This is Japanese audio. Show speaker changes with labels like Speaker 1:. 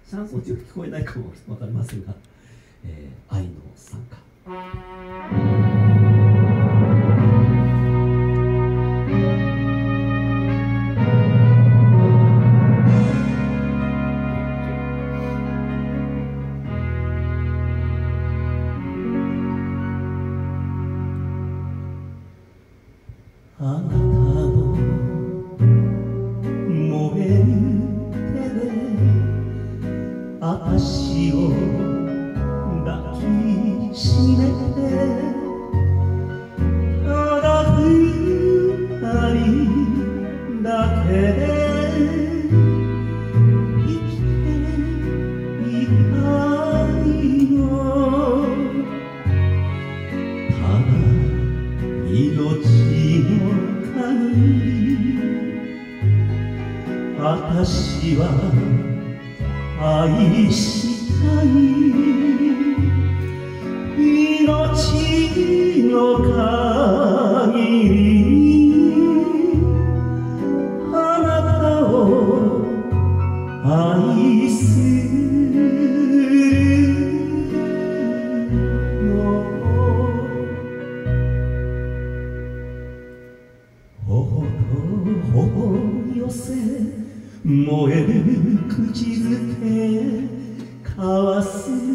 Speaker 1: シャンソン中聞こえないかも分かりませんが、愛の賛歌。あなたの燃える手で私を抱きしめて、ただ二人だけで生きていたいの。ただ命の限り私は愛したい。命の限りあなたを愛するの。頬と頬寄せ燃える口づけ交わす